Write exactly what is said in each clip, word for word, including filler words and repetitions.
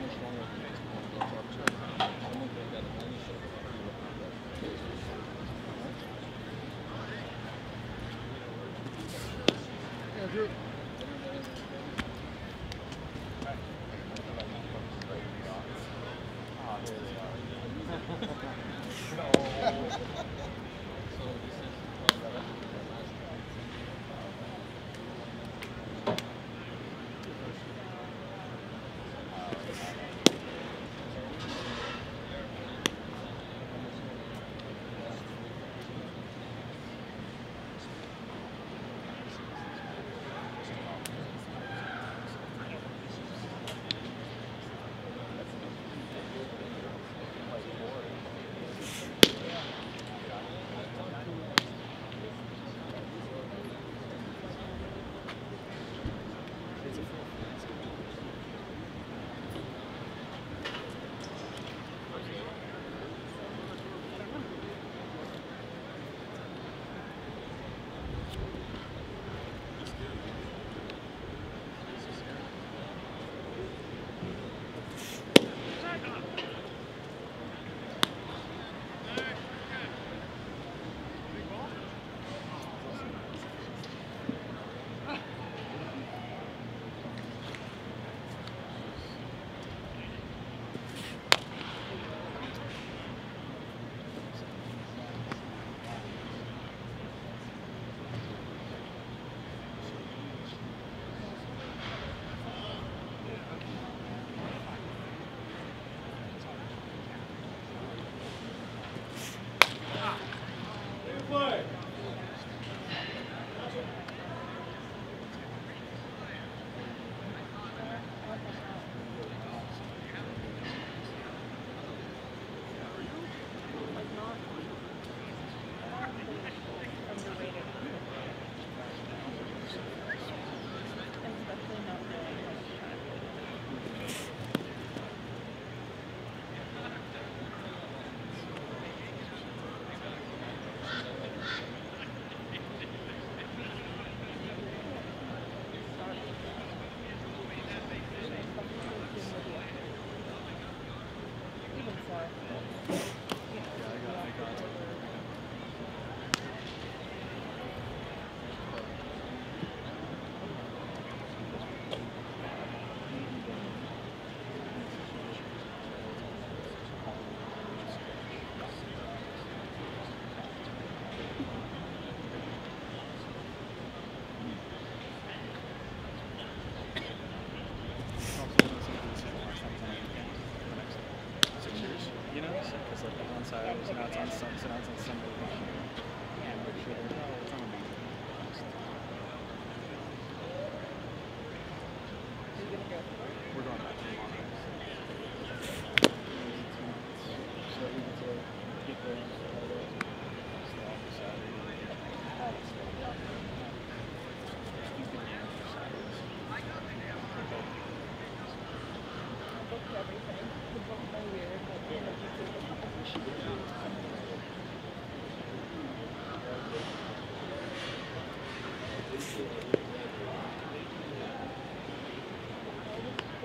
Thank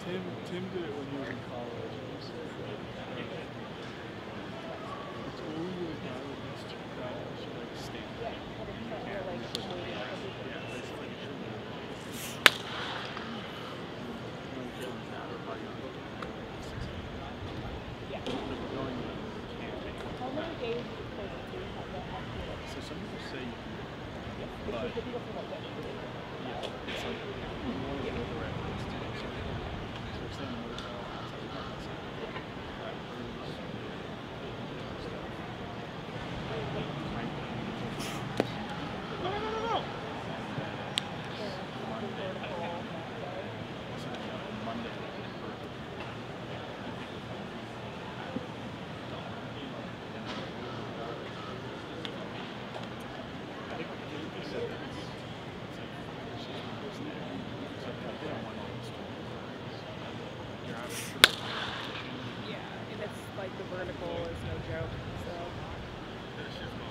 Tim, Tim did it when he was in college. He said that it's only the guy with these two guys should like stand up. You can't like yeah, that's like yeah. How many days do you have that? So some people say you can, yeah, but yeah, it's like you want to go the right place to do something. So we're saying more about no, no, no, no. Monday. Yeah, and it's like the vertical is no joke, so.